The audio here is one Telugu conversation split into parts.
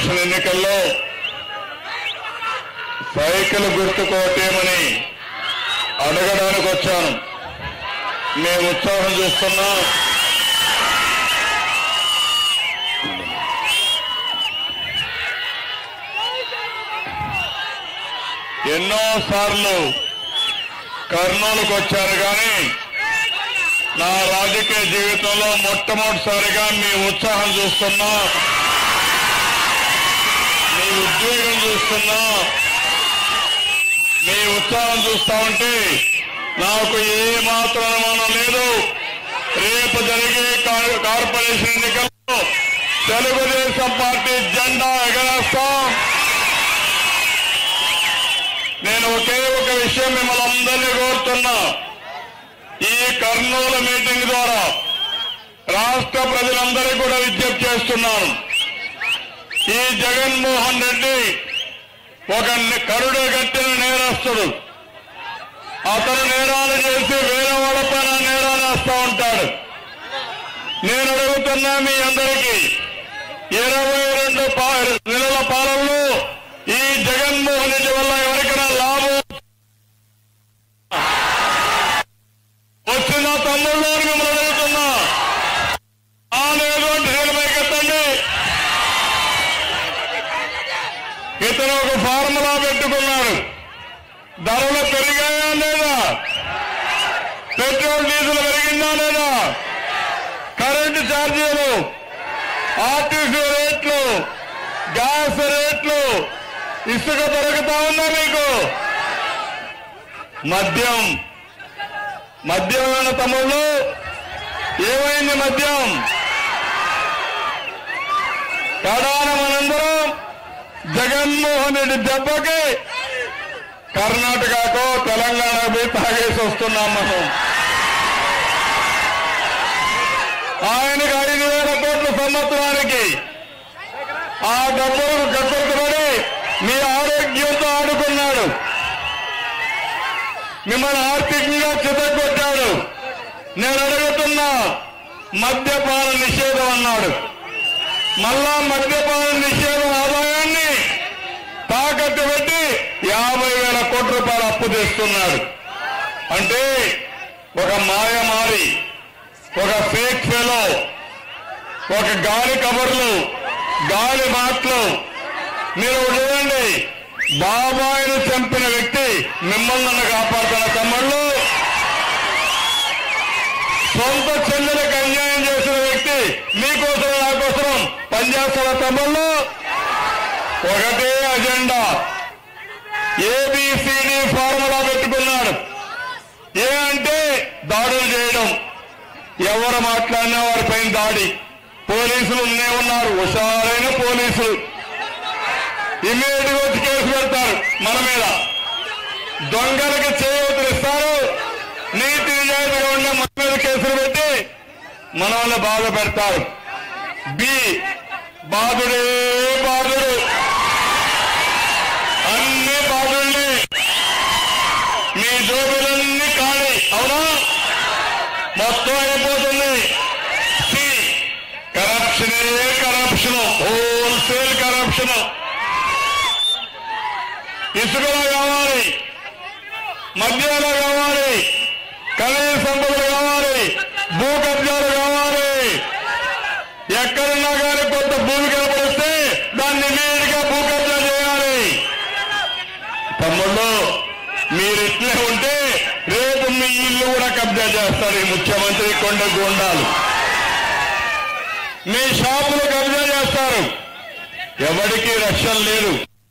కార్పొరేషన్ ఎన్నికల్లో సైకిల్ గుర్తుకు ఓటేయమని అడగడానికి వచ్చాను. మేము ఉత్సాహం చూస్తున్నాం. ఎన్నోసార్లు కర్నూలుకు వచ్చారు కానీ నా రాజకీయ జీవితంలో మొట్టమొదటిసారిగా మీ ఉత్సాహం చూస్తున్నా, మీ ఉద్వేగం చూస్తున్నా. మీ ఉత్సాహం చూస్తా ఉంటే నాకు ఏ మాత్రం అనుమానం లేదు. రేపు జరిగే కార్పొరేషన్ ఎన్నికల్లో తెలుగుదేశం పార్టీ జెండా ఎగరేస్తాం. నేను ఒకే ఒక విషయం మిమ్మల్ని అందరినీ కోరుతున్నా. ఈ కర్నూలు మీటింగ్ ద్వారా రాష్ట్ర ప్రజలందరికీ కూడా విజ్ఞప్తి చేస్తున్నాను. ఈ జగన్మోహన్ రెడ్డి ఒక కరుడు గట్టిన నేరస్తుడు. అతను నేరాలు చేసి వేరే వాళ్ళపైన నేరాలు వేస్తా ఉంటాడు. నేను అడుగుతున్నా మీ అందరికీ, 22 నెలల పాలనలో ఈ జగన్మోహన్ రెడ్డి వల్ల ఎవరికైనా లాభం వచ్చిన తమ్ముళ్ళు మిమ్మల్ని అడుగుతున్నా. లేదు అంటే పైకెత్తండి. ఇతను ఒక ఫార్ములా పెట్టుకున్నాడు. ధరలు పెరిగాయా లేదా? పెట్రోల్ డీజిల్ పెరిగిందా లేదా? కరెంటు ఛార్జీలు, ఆర్టీసీ రేట్లు, గ్యాస్ రేట్లు, ఇసుక దొరుకుతా ఉందా మీకు? మద్యం తమ్ముళ్ళు ఏమైంది? మద్యం కడాన మనందరం జగన్మోహన్ రెడ్డి దెబ్బకి కర్ణాటకతో తెలంగాణకు పోయి తాగేసి వస్తున్నాం మనం. ఆయనకి 5,000 కోట్ల సంవత్సరానికి ఆ డబ్బులకు కట్టుబడి మీ ఆరోగ్యంతో ఆడుకున్నాడు. మిమ్మల్ని ఆర్థికంగా చితగొట్టాడు. నేను అడుగుతున్నా, మద్యపాన నిషేధం అన్నాడు. మళ్ళా మద్యపాన నిషేధం ఆదాయాన్ని తాకట్టు పెట్టి 50,000 కోట్ల రూపాయలు అప్పు తెస్తున్నాడు. అంటే ఒక మాయమారి, ఒక ఫేక్ ఫెలో, ఒక గాలి కబర్లు, గాలి మాటలు. మీరు చూడండి, బాబాయిని చంపిన వ్యక్తి మిమ్మల్ని నన్ను కాపాడుతున్న తమ్ముళ్ళు, సొంత చెల్లెలకు అన్యాయం చేసిన వ్యక్తి మీకోసం నా కోసం పనిచేస్తున్న తమ్ముళ్ళు. ఒకటే అజెండా, ఏబిసిడి ఫార్ములా పెట్టుకున్నాడు. ఏ అంటే దాడులు చేయడం, ఎవరు మాట్లాడినా వారిపైన దాడి. పోలీసులు ఉన్నారు, హుషారైన పోలీసులు. ఇమ్మీడియట్గా వచ్చి కేసు పెడతారు మన మీద. దొంగలకి చేయూతనిస్తారు. నీతి నిజాయితీగా ఉండే మన మీద కేసులు పెట్టి మన వాళ్ళని బాధ పెడతారు. బాధుడే బాధుడు, అన్ని బాధుల్ని, మీ జోబులన్నీ ఖాళీ. అవునా? మొత్తం అయిపోతుంది. Corruption, wholesale corruption. ఇసుకలో కావాలి, మద్యాలు కావాలి, ఖనిజ సంపదలు కావాలి, భూ కబ్జాలు కావాలి. ఎక్కడున్నా కానీ కొంత భూమి కనపడిస్తే దాన్ని ఇమీడియట్గా భూ కబ్జా చేయాలి. తమ్ముళ్ళు, మీరు ఇట్లే ఉంటే రేపు మీ ఇల్లు కూడా కబ్జా చేస్తారు ఈ ముఖ్యమంత్రి కొండ గుండాలు. మీ షాపులు కబ్జా చేస్తారు. ఎవరికి రక్షణ లేదు.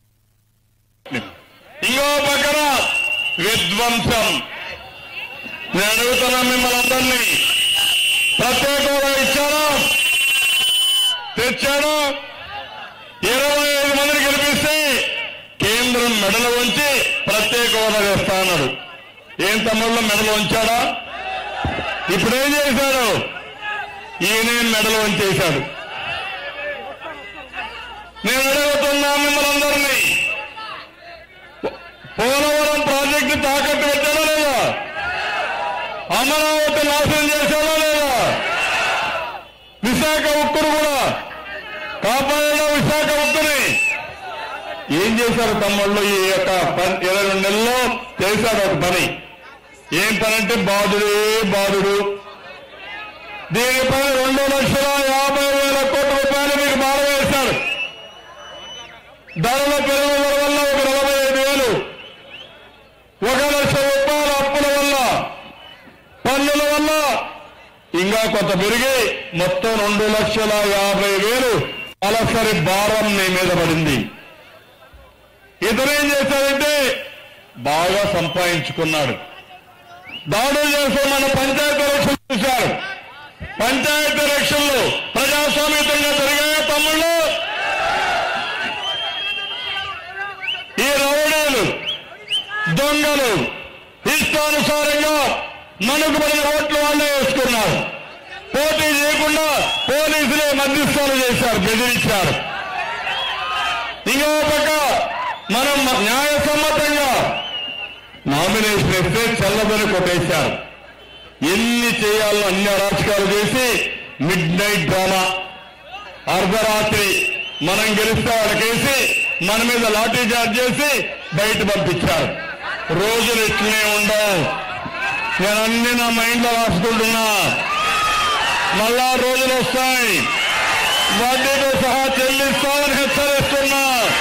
ఇంకో పక్కన విధ్వంసం. నేను అడుగుతున్నా మిమ్మల్ని అందరినీ, ప్రత్యేక హోదా ఇచ్చాను, తెచ్చాను. 25 మందిని గెలిపిస్తే కేంద్రం మెడలు వంచి ప్రత్యేక హోదా చేస్తా అన్నాడు. ఏం తమ్ముళ్ళు మెడలు వంచాడా? ఇప్పుడేం చేశాడు? ఈయనే మెడలు వంచేశాడు. నేను అడుగుతున్నా మిమ్మల్ని అందరినీ, పోలవరం ప్రాజెక్టు తాకట్టు పెట్టాడా లేదా? అమరావతి నాశనం చేశాడా లేదా? విశాఖ ఉక్కును కూడా కాపాడా? విశాఖ ఉక్కుని ఏం చేశారు తమ్ముళ్ళు? ఈ యొక్క 22 నెలల్లో చేశాడు ఒక పని. ఏం పని అంటే బాధుడు. దీనిపై 2,50,000 కోట్ల రూపాయలు మీకు భారం వేశారు. ధరల పెరుగుదల వల్ల ఒక 45,000, 1,00,000 రూపాయల అప్పుల వల్ల, పన్నుల వల్ల ఇంకా కొంత పెరిగి మొత్తం 2,50,000 తలసరి భారం మీ మీద పడింది. ఇతరేం చేశారంటే బాగా సంపాదించుకున్నాడు. దాడులు చేస్తే మన పంచాయతీ ఎలక్షన్ చూశారు. పంచాయతీ ఎలక్షన్లు ప్రజాస్వామ్యంగా జరిగాయా తమ్ముళ్ళు? ఈ రౌడీలు, దొంగలు ఇష్టానుసారంగా మనకు పడిన ఓట్లు వాళ్ళే వేసుకున్నారు. పోటీ చేయకుండా పోలీసులే మధ్యస్థాలు చేశారు, బెదిరించారు. ఇంకో పక్క మనం న్యాయసమ్మతంగా నామినేషన్ ఇస్తే చల్లదని కొట్టేశారు. ఎన్ని చేయాలో అన్ని అరాచకాలు చేసి మిడ్-నైట్ డ్రామా, అర్ధరాత్రి మనం గెలిస్తే వాళ్ళకేసి మన మీద లాఠీ చార్జ్ చేసి బయట పంపించారు. రోజులు ఇట్లనే ఉండవు. నేను అన్ని నా మైండ్లో రాసుకుంటున్నా. మళ్ళా రోజులు వస్తాయి, వడ్డీతో సహా చెల్లిస్తామని హెచ్చరిస్తున్నా.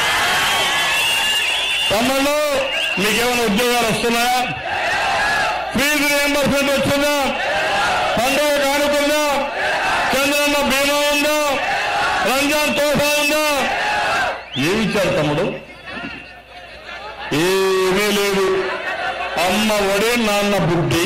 తమ్ముళ్ళు, మీకేమైనా ఉద్యోగాలు వస్తున్నాయా? ఫీజు రియంబర్స్మెంట్ వచ్చిందా? పండుగ కానుకుందా? చంద్రన్న బీమా ఉందా? రంజాన్ తోఫా ఉందా? ఏమిచ్చారు తమ్ముడు? ఏమీ లేదు. అమ్మ ఒడే నాన్న బుద్ధి.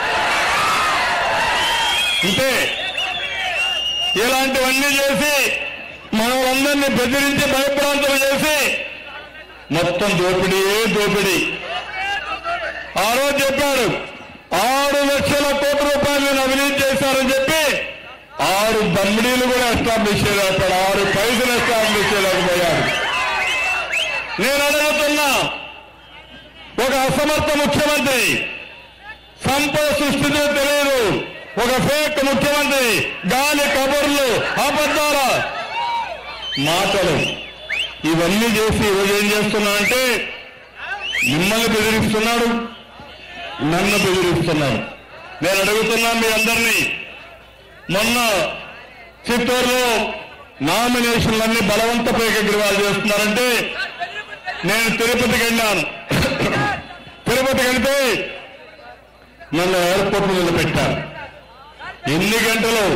అంటే ఇలాంటివన్నీ చేసి మనలందరినీ బెదిరించి భయప్రాంతం చేసి మొత్తం దోపిడీ. ఆ రోజు చెప్పాడు 6,00,000 కోట్ల రూపాయలు నేను అవినీతి చేశారని చెప్పి 6 దమ్మిడీలు కూడా ఎస్టాబ్లిష్ చేయలేకపోయాడు. 6 పైసలు ఎస్టాబ్లిష్ చేయలేకపోయాడు. నేను అడుగుతున్నా, ఒక అసమర్థ ముఖ్యమంత్రి, సంపద సృష్టితో తెలియదు ఒక ఫేక్ ముఖ్యమంత్రి, గాలి కబుర్లు, అబద్ధాల మాటలు ఇవన్నీ చేసి ఈరోజు ఏం చేస్తున్నాడంటే మిమ్మల్ని బెదిరిస్తున్నాడు, నన్ను బెదిరిస్తున్నాడు. నేను అడుగుతున్నా మీ అందరినీ, మొన్న చిత్తూరులో నామినేషన్లన్నీ బలవంత ఏకగ్రీవాలు చేస్తున్నారంటే నేను తిరుపతికి వెళ్ళాను. తిరుపతికి వెళ్తే నన్ను ఎయిర్పోర్ట్ నిలబెట్టారు. ఎన్ని గంటలు?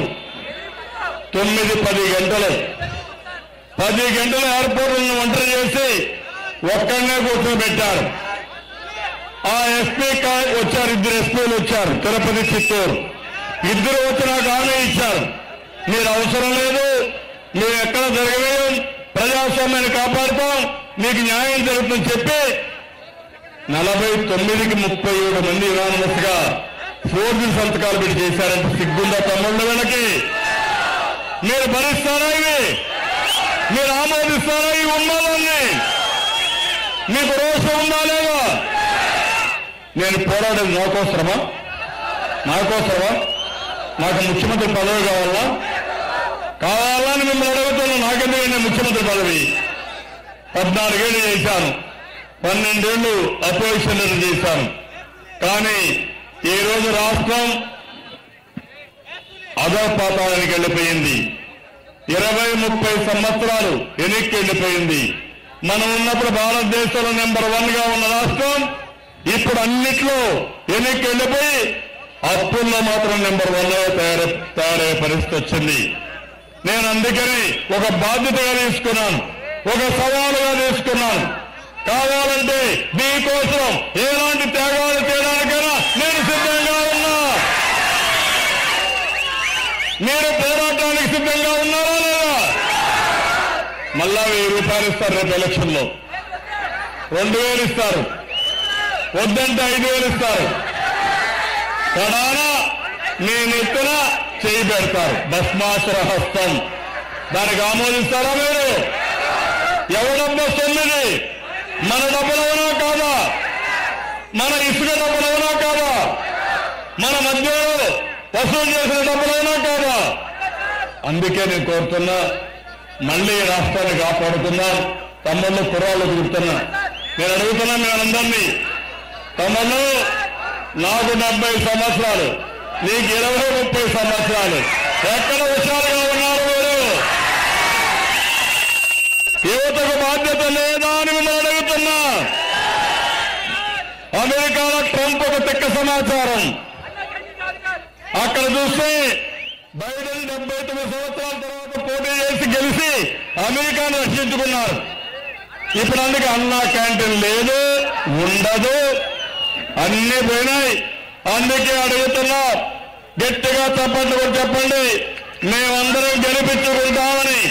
9-10 గంటలు. 10 గంటలు ఎయిర్పోర్ట్ ఒంటరి చేసి ఒక్కడనే కూర్చోబెట్టారు. ఆ ఎస్పీ వచ్చారు, 2 ఎస్పీలు వచ్చారు, తిరుపతి, చిత్తూరు. 2 వచ్చి నాకు హామీ ఇచ్చారు, మీరు అవసరం లేదు, మీరు ఎక్కడ జరగలేదు, ప్రజాస్వామ్యాన్ని కాపాడుతాం, మీకు న్యాయం జరుగుతుందని చెప్పి 49కి 37 మంది యునానిమస్ గా ఫోర్జరీ సంతకాలు పెట్టి చేశారంటే సిగ్గుందా తమ్ముళ్ళ వీళ్ళకి? మీరు భరిస్తారా? ఇవి మీరు ఆమోదిస్తారా? ఈ ఉన్మాదాన్ని మీకు రోషం ఉందా లేదా? నేను పోరాడేది నాకోసరమా? నాకు ముఖ్యమంత్రి పదవి కావాలని మిమ్మల్ని అడుగుతున్నా. నాకెందుకంటే ముఖ్యమంత్రి పదవి 14 ఏళ్ళు చేశాను, 12 ఏళ్ళు అపోజిషన్ లీడర్ చేశాను. కానీ ఈ రోజు రాష్ట్రం అధోపాతాళానికి వెళ్ళిపోయింది. 20-30 సంవత్సరాలు వెనక్కి వెళ్ళిపోయింది. మనం ఉన్నప్పుడు భారతదేశంలో నెంబర్ 1 గా ఉన్న రాష్ట్రం ఇప్పుడు అన్నిట్లో వెనక్కి వెళ్ళిపోయి అప్పుల్లో మాత్రం నెంబర్ 1 తయారయ్యే పరిస్థితి వచ్చింది. నేను అందుకని ఒక బాధ్యతగా తీసుకున్నాను, ఒక సవాలుగా తీసుకున్నాను. కావాలంటే మీకోసం ఎలాంటి త్యాగాలు చేయడానికైనా నేను సిద్ధంగా ఉన్నా. మీరు పోరాటానికి సిద్ధంగా ఉన్నారా లేదా? మళ్ళా 1000 రూపాయలు ఇస్తారు రేపు ఎలక్షన్లో, 2000 ఇస్తారు, వద్దంటే 5000 ఇస్తారు. కడానా మీ నెత్తిన చేయి పెడతారు, భస్మాసుర హస్తం. దానికి ఆమోదిస్తారా మీరు? ఎవడబ్బా సొమ్మిది? మన డబ్బులవునా కాదా? మన ఇసుక డబ్బులవునా కాదా? మన మధ్యలో వసూలు చేసిన డబ్బులవునా కాదా? అందుకే నేను కోరుతున్నా, మళ్ళీ రాష్ట్రాన్ని కాపాడుకుందాం. తమ్ముళ్ళు కుర్రాళ్ళు తిరుగుతున్నా. నేను అడుగుతున్నా మీరందరినీ, తమ్ముళ్ళు నాకు 70 సంవత్సరాలు, నీకు 20-30 సంవత్సరాలు, ఎక్కడ హుషారుగా ఉన్నారు మీరు? యువతకు బాధ్యత లేదా అని మిమ్మల్ని అడుగుతున్నా. అమెరికాలో ట్రంప్ ఒక తిక్క సమాచారం. అక్కడ చూస్తే బైడెన్ 79 సంవత్సరాల తర్వాత పోటీ చేసి గెలిచి అమెరికాను రక్షించుకున్నారు. ఇప్పుడు అందుకే అన్నా క్యాంటీన్ లేదు, ఉండదు, అన్ని పోయినాయి. అందుకే అడుగుతున్నా, గట్టిగా చప్పట్లు కూడా చెప్పండి, మేమందరం గెలిపించుకుంటామని.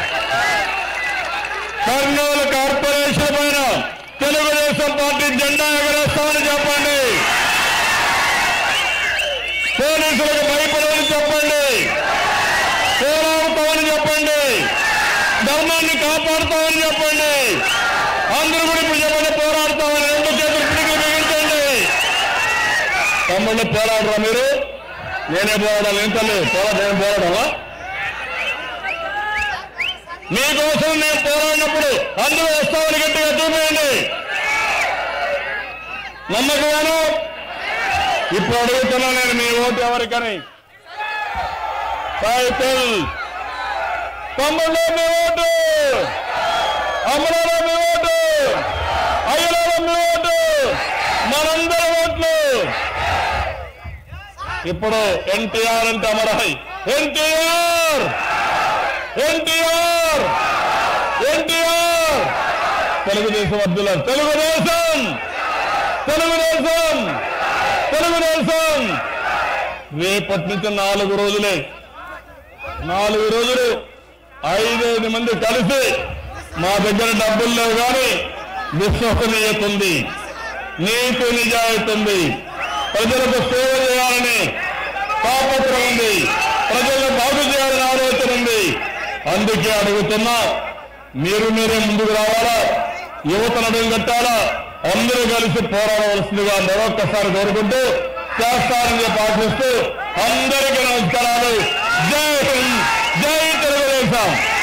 కర్నూలు కార్పొరేషన్ పైన తెలుగుదేశం పార్టీ జెండా ఎగరేస్తామని చెప్పండి. పోలీసులకు భయపడమని చెప్పండి, పోరాడతామని చెప్పండి, ధర్మాన్ని కాపాడుతామని చెప్పండి. అందరూ కూడా ఇప్పుడు చెప్పండి, పోరాడతామని. 2 చేతులు పిడికిలు బిగించండి. తమ్ముళ్ళు పోరాడరా మీరు? నేనే పోరాడాలి, ఏం తల్లి నేను పోరాడాలా? మీకోసం నేను పోరాడినప్పుడు అందరూ వస్తామని గట్టిగా చూపేయండి. నమ్మకమేనా? ఇప్పుడు అడుగుతున్నా నేను, మీ ఓటు ఎవరికని? సైకిల్ తమ్ముళ్ళు మీ ఓటు, అమలలో మీ ఓటు, అయ్యలలో మీ ఓటు, మనందరి ఓట్లు. ఇప్పుడు ఎన్టీఆర్ అంటే అమరాయి. ఎన్టీఆర్ ఎన్టీఆర్ ఎన్టీఆర్ తెలుగుదేశం అబ్దుల్లా, తెలుగుదేశం తెలుగుదేశం తెలుగుదేశం. రేపటి నుంచి 4 రోజులే, 4 రోజులు 5 మంది కలిసి మా దగ్గర డబ్బులు లేవు కానీ విశ్వసనీయత ఉంది, నీతి నిజాయితీ ఉంది, ప్రజలకు సేవ చేయాలని తాపత్రం ఉంది, ప్రజలను బాగు చేయాలని ఆలోచన ఉంది. అందుకే అడుగుతున్నా, మీరే ముందుకు రావాలా, యువతను అడుగు కట్టాలా, అందరూ కలిసి పోరాడవలసిందిగా మరొక్కసారి కోరుకుంటూ చేస్తారని చెప్పి ఆశిస్తూ అందరికీ నమస్కారాలు. జై హింద్, జై తెలుగుదేశం.